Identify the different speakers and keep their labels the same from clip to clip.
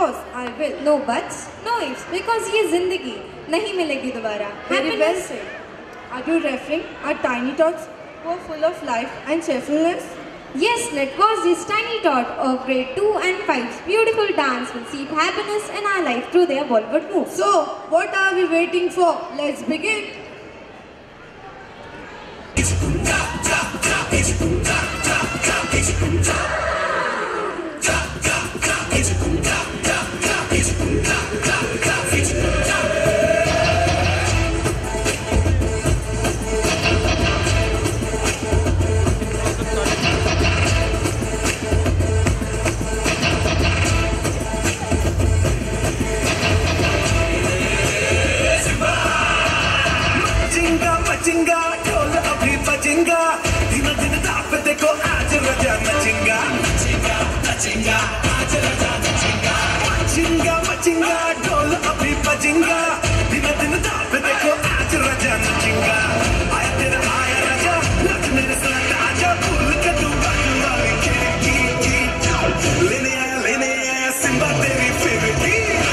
Speaker 1: course, I will.
Speaker 2: No buts, no ifs, because ये जिंदगी नहीं मिलेगी दोबारा.
Speaker 1: Very well said. Are you referring our tiny tots who are full of life and cheerfulness?
Speaker 2: Yes, let was this tiny tot of grade 2 and 5's beautiful dance will seep happiness in our life through their Bollywood moves.
Speaker 1: So, what are we waiting for? Let's begin.
Speaker 3: मचिंगा ढोल अभी बजेगा दिन दिन ताप देखो आज रजा नचेगा नचेगा नचेगा आज रजा नचेगा मचिंगा मचिंगा ढोल अभी बजेगा दिन दिन ताप देखो आज रजा नचेगा आया तेरा आया राजा नाच मेरे साथ आजा भूल के तू बाजू वाली खिड़की लेने आया सिम्बा तेरी फेवरेट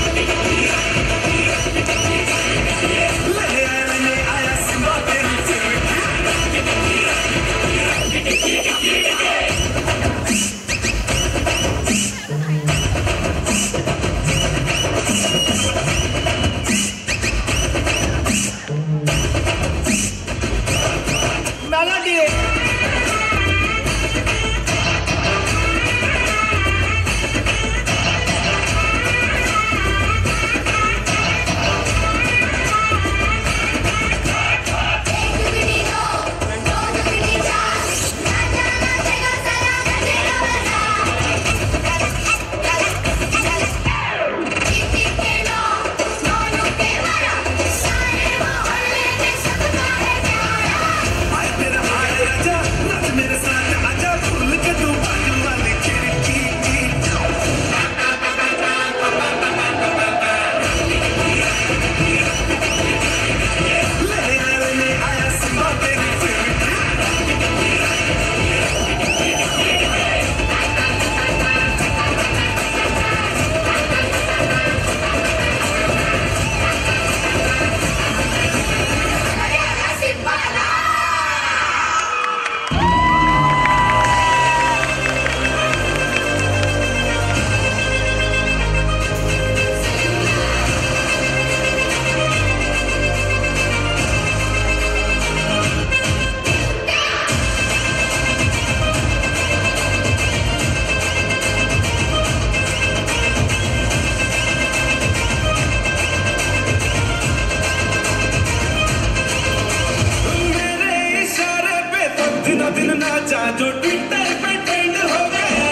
Speaker 3: दिन नाचा जो ट्विटर पे ट्रेंड हो गया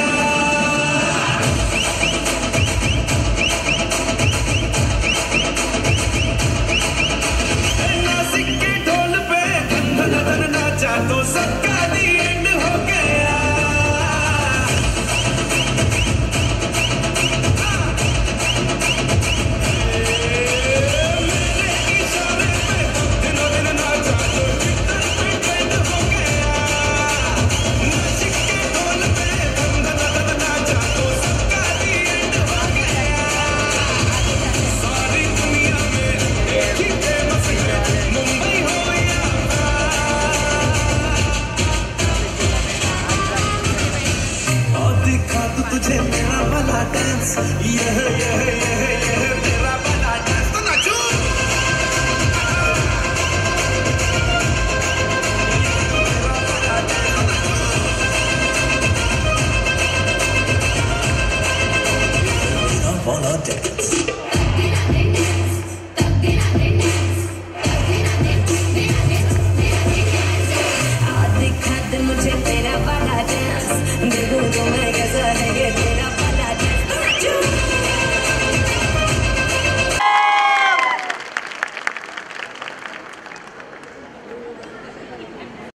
Speaker 3: नासिक के ढोल पे धन धन नाचा तो सबका दी एंड हो गया मेरे इशारे पे दिनों दिन नाचा जो ट्विटर पे ट्रेंड हो गया तुझे मेरा वाला डांस ये